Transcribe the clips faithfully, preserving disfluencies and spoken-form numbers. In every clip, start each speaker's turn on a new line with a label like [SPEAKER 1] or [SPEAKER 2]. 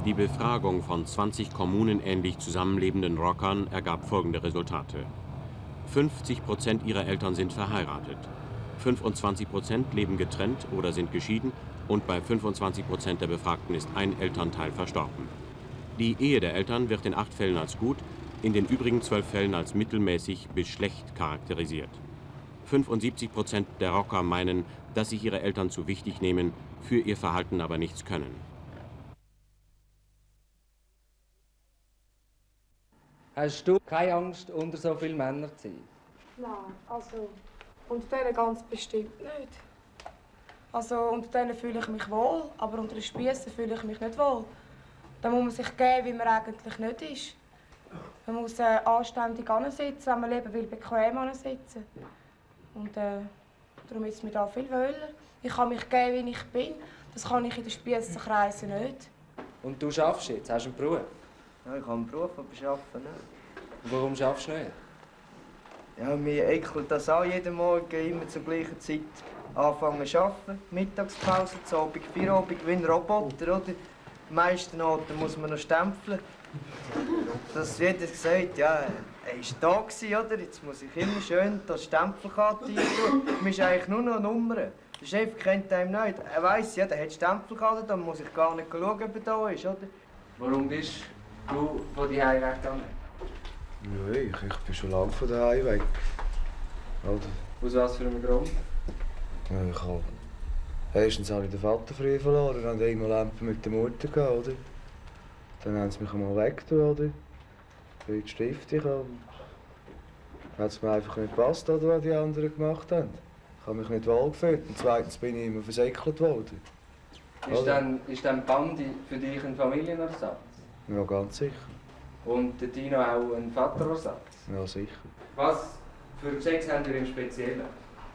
[SPEAKER 1] Die Befragung von zwanzig kommunenähnlich zusammenlebenden Rockern ergab folgende Resultate. fünfzig Prozent ihrer Eltern sind verheiratet, fünfundzwanzig Prozent leben getrennt oder sind geschieden und bei fünfundzwanzig Prozent der Befragten ist ein Elternteil verstorben. Die Ehe der Eltern wird in acht Fällen als gut, in den übrigen zwölf Fällen als mittelmäßig bis schlecht charakterisiert. fünfundsiebzig Prozent der Rocker meinen, dass sich ihre Eltern zu wichtig nehmen, für ihr Verhalten aber nichts können.
[SPEAKER 2] Hast du keine Angst, unter so vielen Männern zu sein?
[SPEAKER 3] Nein, also unter denen ganz bestimmt nicht. Also unter denen fühle ich mich wohl, aber unter den Spiessen fühle ich mich nicht wohl. Da muss man sich geben, wie man eigentlich nicht ist. Man muss äh, anständig ansitzen, wenn man leben will, bequem ansitzen. Und äh, darum ist es mir da viel wohler. Ich kann mich geben, wie ich bin. Das kann ich in den Spiessenkreisen nicht.
[SPEAKER 2] Und du arbeitest jetzt? Hast du einen Beruf?
[SPEAKER 4] Ja, ich habe einen Beruf, aber ich arbeite nicht.
[SPEAKER 2] Und warum arbeitest du nicht?
[SPEAKER 4] Ja, mir ekelt das an, jeden Morgen immer zur gleichen Zeit anfangen zu arbeiten. Mittagspause, zu Abend, Feierabend, wie ein Roboter, oder? Die meisten Orten muss man noch stempeln. Dass jeder sagt, ja, er war da gewesen, oder? Jetzt muss ich immer schön das Stempelkarte eintun. Man ist eigentlich nur noch Nummern. Der Chef kennt einen nicht. Er weiss, ja, der hat Stempelkarte, dann muss ich gar nicht schauen, ob er da ist, oder?
[SPEAKER 2] Warum bist du von die Heim weggegangen?
[SPEAKER 5] Ja, ich, ich bin schon lange von daheim weg. Oder?
[SPEAKER 2] Aus was für einem Grund?
[SPEAKER 5] Ja, ich habe... Erstens habe ich den Vater früh verloren, dann habe ich irgendwann Lampen mit der Mutter gehabt, oder? Dann haben sie mich einmal weggetan, oder? Ich bin in die Stiftung und... Hat es mir einfach nicht gepasst, oder, was die anderen gemacht haben. Ich habe mich nicht wohl gefühlt und zweitens bin ich immer versäckelt worden.
[SPEAKER 2] Ist dann, ist dann Bandi für dich ein Familienersatz?
[SPEAKER 5] Ja, ganz sicher.
[SPEAKER 2] Und der Tino auch ein Vaterersatz?
[SPEAKER 5] Ja, sicher.
[SPEAKER 2] Was für Sex habt ihr im Speziellen?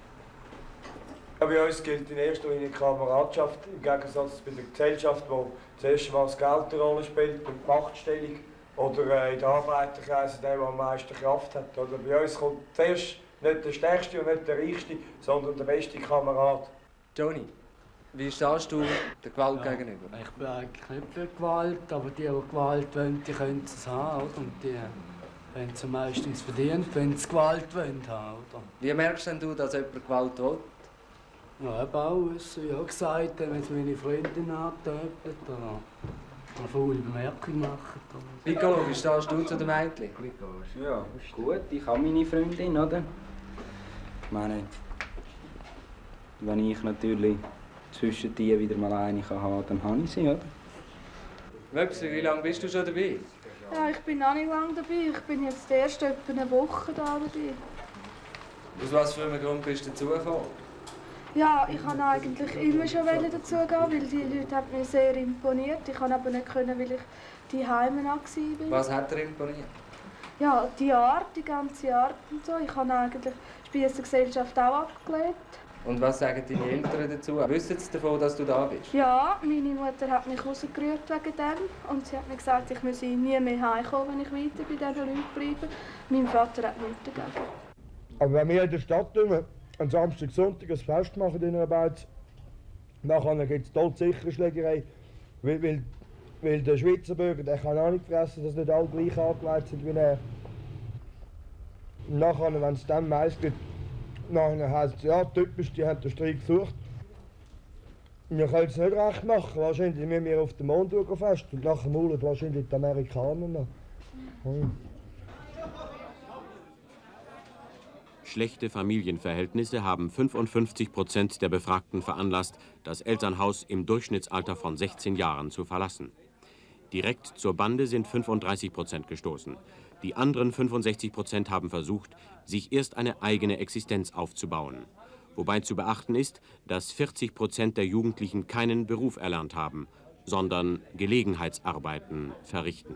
[SPEAKER 6] Ja, bei uns gilt in erster Linie Kameradschaft, im Gegensatz bei der Gesellschaft, wo zuerst mal das Geld eine Rolle spielt und die Machtstellung. Oder äh, in den Arbeiterkreisen der, der am meisten Kraft hat. Oder bei uns kommt zuerst nicht der Stärkste und nicht der Reichste, sondern der beste Kamerad.
[SPEAKER 2] Johnny, wie stehst du der Gewalt
[SPEAKER 7] ja,
[SPEAKER 2] gegenüber?
[SPEAKER 7] Ich bin eigentlich nicht für Gewalt, aber die, die Gewalt wollen, die können es haben. Oder? Und die haben es meistens verdient, wenn sie Gewalt wollen haben. Oder?
[SPEAKER 2] Wie merkst denn du, dass jemand Gewalt will?
[SPEAKER 7] Ja, eben auch, wie ja gesagt, wenn sie meine Freundin antöpfen oder eine faule Bemerkung machen.
[SPEAKER 2] Piccolo, wie stehst du zu den Mädchen?
[SPEAKER 8] Ja, ist gut, ich habe meine Freundin, oder? Ich meine, wenn ich natürlich zwischen die wieder mal eine haben kann, dann habe ich sie, oder?
[SPEAKER 2] Möpsli, wie lange bist du schon dabei?
[SPEAKER 9] Ja, ich bin noch nicht lange dabei. Ich bin jetzt erst etwa eine Woche da dabei.
[SPEAKER 2] Aus was für einem Grund bist du dazugekommen?
[SPEAKER 9] Ja, ich wollte eigentlich immer schon dazugehen, weil die Leute haben mich sehr imponiert. Ich konnte aber nicht, können, weil ich die Heime war.
[SPEAKER 2] Was hat dir imponiert?
[SPEAKER 9] Ja, die Art, die ganze Art und so. Ich habe eigentlich die Spiessengesellschaft auch abgelehnt.
[SPEAKER 2] Und was sagen deine Eltern dazu? Wissen sie davon, dass du da bist?
[SPEAKER 9] Ja, meine Mutter hat mich rausgerührt wegen dem. Und sie hat mir gesagt, ich müsse nie mehr heimkommen, wenn ich weiter bei diesen Leuten bleibe. Mein Vater hat nichts dagegen.
[SPEAKER 6] Aber wenn wir in der Stadt tun, am Samstag, Sonntag ein Fest machen in einer Beiz, nachher gibt es todsichere Schlägerei, weil, weil, weil der Schweizer Bürger, der kann auch nicht fressen, dass nicht alle gleich angelegt sind wie er. Und nachher, wenn es dann meistens nachher heisst es, ja, typisch, die haben den Streit gesucht. Wir können es nicht recht machen, wahrscheinlich müssen wir auf den Mond fest und nachher maulen wahrscheinlich die Amerikaner noch. Hm.
[SPEAKER 1] Schlechte Familienverhältnisse haben fünfundfünfzig Prozent der Befragten veranlasst, das Elternhaus im Durchschnittsalter von sechzehn Jahren zu verlassen. Direkt zur Bande sind fünfunddreißig Prozent gestoßen. Die anderen fünfundsechzig Prozent haben versucht, sich erst eine eigene Existenz aufzubauen. Wobei zu beachten ist, dass vierzig Prozent der Jugendlichen keinen Beruf erlernt haben, sondern Gelegenheitsarbeiten verrichten.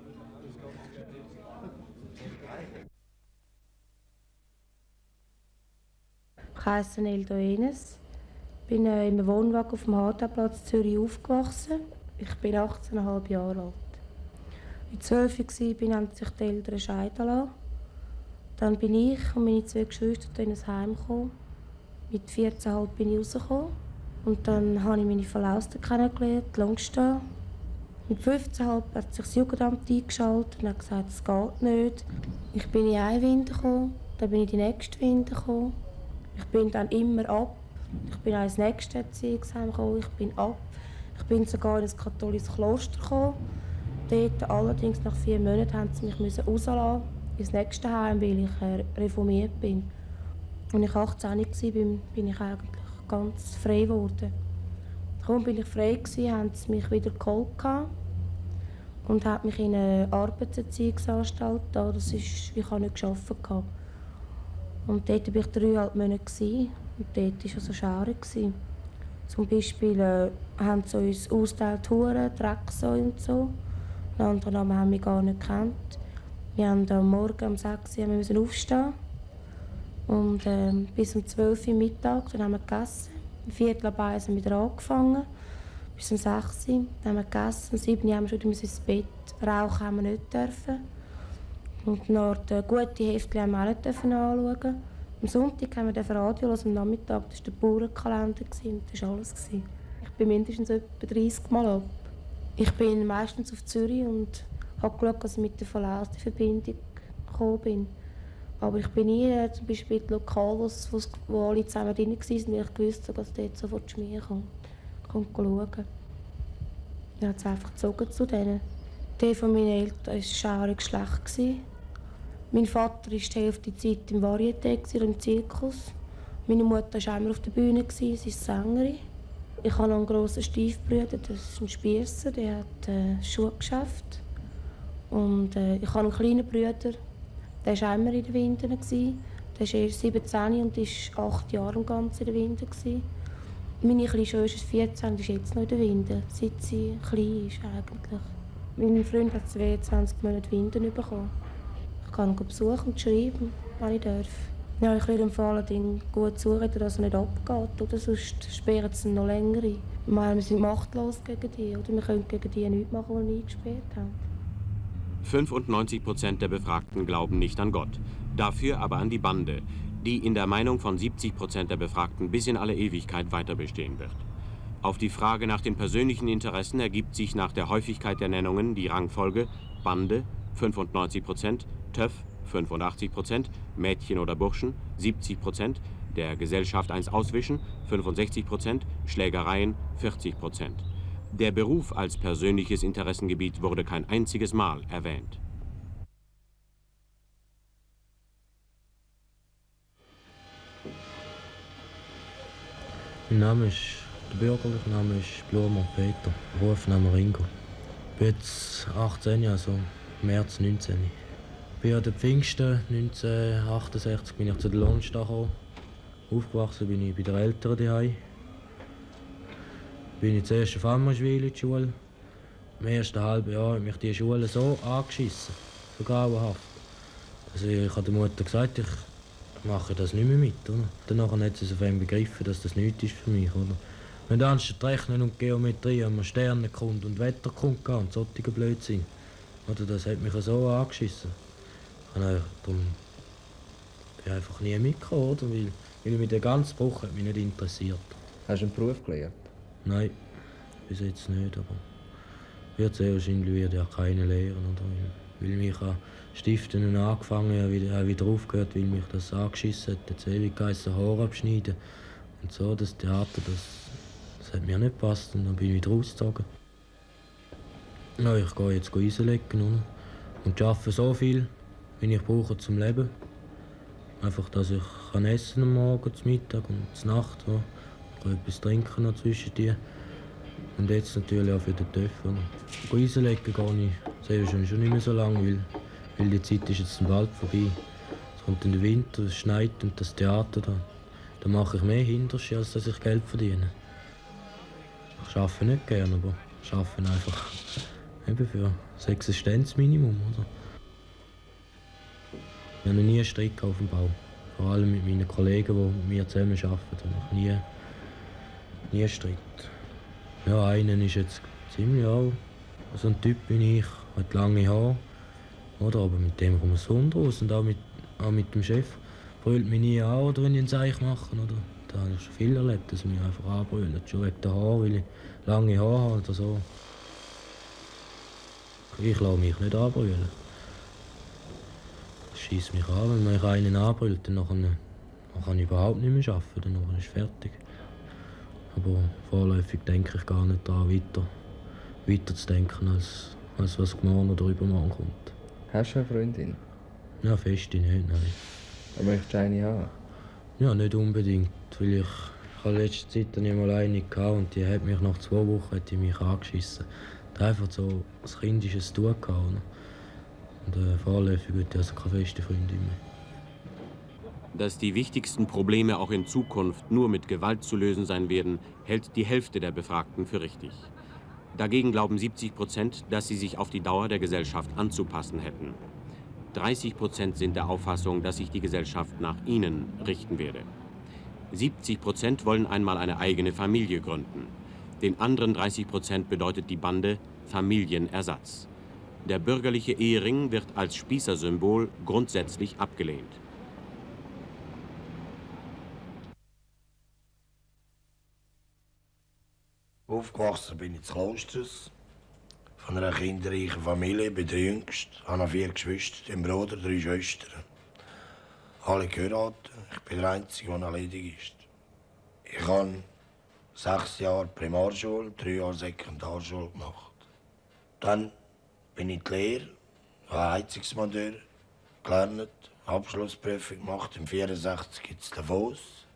[SPEAKER 10] Ich heiße Eldo Enes, bin äh, im Wohnwagen auf dem Hartaplatz Zürich aufgewachsen. Ich bin achtzehn Komma fünf Jahre alt. Als ich zwölf war, haben sich die Eltern scheiden lassen. Dann bin ich und meine zwei Geschwister in ein Heim gekommen. Mit vierzehn Komma fünf bin ich rausgekommen. Und dann habe ich meine Verlauste kennengelernt, Langstein. Mit fünfzehn Komma fünf hat sich das Jugendamt eingeschaltet und hat gesagt, es geht nicht. Ich bin in eine Winde gekommen, dann bin ich in die nächste Winde gekommen. Ich bin dann immer ab. Ich bin ins nächste Erziehungsheim gekommen, ich bin ab. Ich bin sogar in ein katholisches Kloster gekommen. Dort allerdings nach vier Monaten haben sie mich rauslassen ins nächste Heim, weil ich äh, reformiert bin. Als ich achtzehn war, bin, bin ich eigentlich ganz frei geworden. Kaum bin ich frei gewesen, haben sie mich wieder geholt und haben mich in eine Arbeitserziehungsanstalt da. Das ist, ich habe nicht gearbeitet. Und dort war ich dreieinhalb Monate und dort war es so schade. Zum Beispiel äh, haben sie uns ausgeteilt, Huren, Drecksäu und so. Den anderen Namen haben wir gar nicht gekannt. Wir mussten am Morgen um sechs Uhr aufstehen. Und äh, bis um zwölf Uhr Mittag, dann haben wir gegessen. Um Viertel ab eins haben wir wieder angefangen. Bis um sechs Uhr haben wir gegessen. Um sieben Uhr haben wir schon ins Bett. Rauchen haben wir nicht dürfen. Und nach der gute Heftchen haben wir auch nicht anschauen. Am Sonntag haben wir Radio hören, am Nachmittag. Das war der Bauernkalender und das war alles. Ich bin mindestens etwa dreißig Mal ab. Ich bin meistens auf Zürich und habe geschaut, dass ich mit der verlausten Verbindung gekommen bin. Aber ich bin nie äh, zum Beispiel in Lokal, wo, wo alle zusammen drin waren, weil ich wusste, dass dort sofort Schmier kommt. Kommt schauen. Ich habe es einfach gezogen zu denen. Der von meinen Eltern war schaurig schlecht. Mein Vater war die Hälfte der Zeit im Varieté oder im Zirkus. Meine Mutter war immer auf der Bühne, sie ist Sängerin. Ich habe noch einen grossen Stiefbruder, das ist ein Spiesser, der hat ein äh, Schuhgeschäft. Und äh, ich habe einen kleinen Bruder, der war immer in den Winden. Der ist erst siebzehn und war acht Jahre im Ganzen in den Winden. Meine kleine Schwester ist vierzehn und ist jetzt noch in den Winden, seit sie klein ist eigentlich. Mein Freund hat zweiundzwanzig Monate Winden bekommen. Ich kann ihn besuchen und schreiben, wenn ich darf. Ja, ich würde empfehlen, ihn gut zureden, dass er nicht abgeht. Oder sonst sperren sie ihn noch länger ein. Ich meine, wir sind machtlos gegen die. Oder wir können gegen die nichts machen, die wir eingesperrt haben.
[SPEAKER 1] fünfundneunzig Prozent der Befragten glauben nicht an Gott. Dafür aber an die Bande, die in der Meinung von siebzig Prozent der Befragten bis in alle Ewigkeit weiter bestehen wird. Auf die Frage nach den persönlichen Interessen ergibt sich nach der Häufigkeit der Nennungen die Rangfolge Bande fünfundneunzig Prozent, Töff fünfundachtzig Prozent, Mädchen oder Burschen siebzig Prozent, der Gesellschaft eins auswischen fünfundsechzig Prozent, Schlägereien vierzig Prozent. Der Beruf als persönliches Interessengebiet wurde kein einziges Mal erwähnt.
[SPEAKER 11] Mein Name ist, der bürgerliche Name ist Blumer Peter, Rufname Ringo. Ich bin jetzt achtzehn, also im März neunzehn. Ich bin an den Pfingsten neunzehnhundertachtundsechzig bin ich zu der Lohnstadt gekommen. Aufgewachsen bin ich bei den Eltern daheim. Bin ich zuerst auf Ammerswil in die Schule. Im ersten halben Jahr hat mich die Schule so angeschissen, so grauenhaft. Also ich habe der Mutter gesagt, ich mache das nicht mehr mit. Oder? Danach hat sie auf einmal begriffen, dass das nichts ist für mich. Oder? Wenn du anstatt Rechnen und Geometrie an Sternenkunde und Wetterkunde gehen und solche Blödsinn. Oder das hat mich so angeschissen. Ich habe darum bin einfach nie mitgekommen, oder? Weil, weil mich der ganze Bruch hat mich nicht interessiert.
[SPEAKER 12] Hast du einen Beruf gelernt?
[SPEAKER 11] Nein, bis jetzt nicht, aber wird sehr wahrscheinlich wird ja keine lehren, oder? Weil, weil mich an Stiften angefangen habe, wieder, wieder aufgehört, weil mich das angeschissen hat, jetzt ewig geheißen, Haare abschneiden und so, das Theater, das, das hat mir nicht gepasst und dann bin ich wieder ausgezogen. Ja, ich gehe jetzt einlegen, oder? Und arbeite so viel, wie ich brauche zum Leben. Einfach, dass ich kann essen am Morgen, zum Mittag und zur Nacht. Ja. Ich kann etwas trinken noch zwischen dir. Und jetzt natürlich auch für den Töff. Einlegen gehe ich sehr schon, schon nicht mehr so lange, weil, weil die Zeit ist jetzt bald vorbei. Es kommt in den Winter, es schneit und das Theater. Da, da mache ich mehr Hinterschi, als dass ich Geld verdiene. Ich arbeite nicht gerne, aber ich arbeite einfach eben für das Existenzminimum. Oder? Ich habe noch nie einen Streit auf dem Bau. Vor allem mit meinen Kollegen, die mit mir zusammen arbeiten. Ich nie, nie einen Streit. Ja, einer ist jetzt ziemlich alt. So ein Typ bin ich, hat lange Haare. Oder? Aber mit dem kommt man Sonne raus. Und auch mit, auch mit dem Chef brüllt mich nie an, oder, wenn ich ein Zeichen mache. Oder? Da habe ich schon viel erlebt, dass mich einfach anbrüllen. Schon wegen der Haare, weil ich lange Haare habe oder so. ich lasse mich nicht anbrüllen. Es schiesst mich an, wenn mich einen anbrüllt, dann, dann kann ich überhaupt nicht mehr arbeiten, dann ist es fertig. Aber vorläufig denke ich gar nicht daran, weiter, weiter zu denken, als, als was morgen oder übermorgen kommt.
[SPEAKER 2] Hast du eine Freundin?
[SPEAKER 11] Ja, feste nicht, nein.
[SPEAKER 2] Aber möchtest du eine haben?
[SPEAKER 11] Ja, nicht unbedingt, weil ich, ich habe letzte Zeit nicht mal eine gehabt und die hat mich nach zwei Wochen hat die mich angeschissen. Die hat einfach so ein kindisches Tun gehabt. Und äh, vorläufig wird ich also keine feste Freundin mehr.
[SPEAKER 1] Dass die wichtigsten Probleme auch in Zukunft nur mit Gewalt zu lösen sein werden, hält die Hälfte der Befragten für richtig. Dagegen glauben siebzig Prozent, dass sie sich auf die Dauer der Gesellschaft anzupassen hätten. dreißig Prozent sind der Auffassung, dass sich die Gesellschaft nach ihnen richten werde. siebzig Prozent wollen einmal eine eigene Familie gründen. Den anderen dreißig Prozent bedeutet die Bande Familienersatz. Der bürgerliche Ehering wird als Spießersymbol grundsätzlich abgelehnt.
[SPEAKER 12] Aufgewachsen bin ich in Klosters, von einer kinderreichen Familie, bin der Jüngste, habe vier Geschwister, einen Bruder, drei Schwestern. Alle geheiratet, ich bin der Einzige, der ledig ist. Ich habe sechs Jahre Primarschule, drei Jahre Sekundarschule gemacht. Dann bin ich in die Lehre, habe Heizungsmonteur gelernt, Abschlussprüfung gemacht, im vierundsechzig gibt es Davos.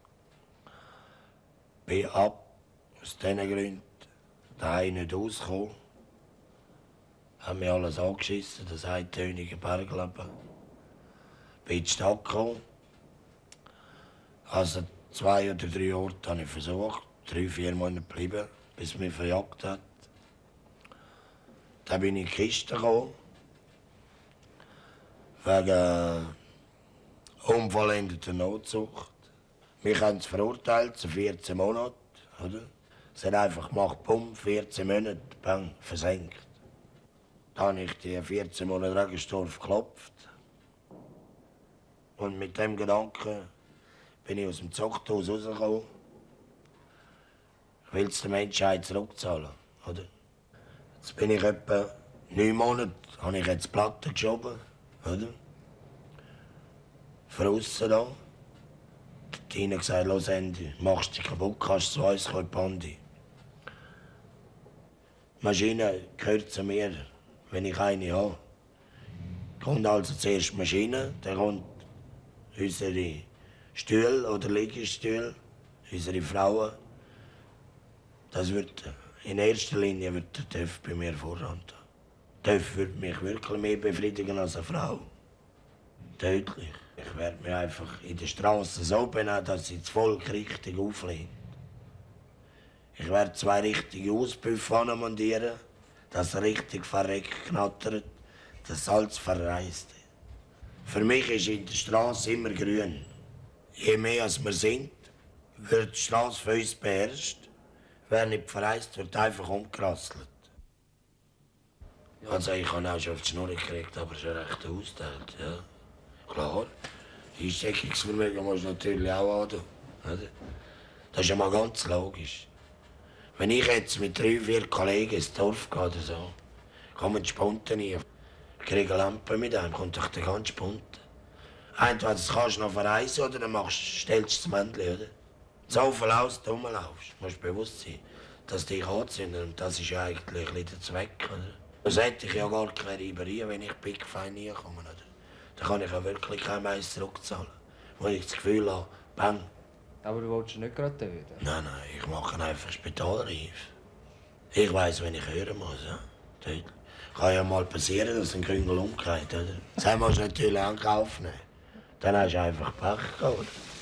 [SPEAKER 12] Bin ab, aus diesen Gründen, daheim nicht rausgekommen. Haben mir alles angeschissen, das eintönige Bergleben. Bin in die Stadt gekommen. Also zwei oder drei Orte habe ich versucht, drei, vier Monate geblieben, bis es mich verjagt hat. Dann bin ich in die Kiste gekommen, wegen unvollendeter Notzucht. Mich haben sie verurteilt zu vierzehn Monaten. Oder? Sie haben einfach gemacht, bumm, vierzehn Monate, bang, versenkt. Dann habe ich die vierzehn Monate Regenstorf geklopft. Und mit dem Gedanken bin ich aus dem Zuchthaus rausgekommen. Ich will es der Menschheit zurückzahlen. Oder? Jetzt bin ich etwa neun Monate, habe ich jetzt Platte geschoben. Oder? Von aussen da. Die haben gesagt, los Ende, machst dich kaputt, kannst zu uns kommen, Bandi. Die Maschine gehört zu mir, wenn ich eine habe. Kommt also zuerst die Maschine, dann kommt unsere Stühle oder Liegestühle, unsere Frauen. Das wird, in erster Linie wird der TÜV bei mir Vorhand haben. Der TÜV würde mich wirklich mehr befriedigen als eine Frau. Deutlich. Ich werde mich einfach in der Straße so benehmen, dass sie das Volk richtig auflegt. Ich werde zwei richtige Auspüffe anmontieren, dass es richtig verreckt knattert, das Salz verreist. Für mich ist in der Straße immer grün. Je mehr als wir sind, wird die Straße für uns beherrscht. Wer nicht verreist, wird einfach umgerasselt. Also ich habe auch schon auf die Schnur gekriegt, aber schon recht ausgeteilt, ja. Klar, Einsteckungsvermögen musst du natürlich auch haben. Oder? Das ist ja mal ganz logisch. Wenn ich jetzt mit drei, vier Kollegen ins Dorf gehe oder so, kommen die Spunten rein. Ich kriege eine Lampe mit einem, kommt doch der ganze Spunten. Entweder das kannst du noch verreisen oder dann machst, stellst du das Männchen, oder? So viel aus, du rumlaufst. Du musst bewusst sein, dass dich anzünden. Und das ist ja eigentlich der Zweck, oder? Das hätte ich ja gar keine Reiberei, wenn ich Big Fein komme, oder? Dann kann ich ja wirklich kein Mais zurückzahlen. Wenn ich das Gefühl habe, bang.
[SPEAKER 2] Aber du willst nicht gerade töten?
[SPEAKER 12] Nein, nein, ich mache einfach Spitalreif. Ich weiss, wenn ich hören muss, ja. Dort. Kann ja mal passieren, dass ein Küngel umgeht, oder? Das musst du natürlich in Kauf nehmen. Dann hast du einfach Pech gehabt.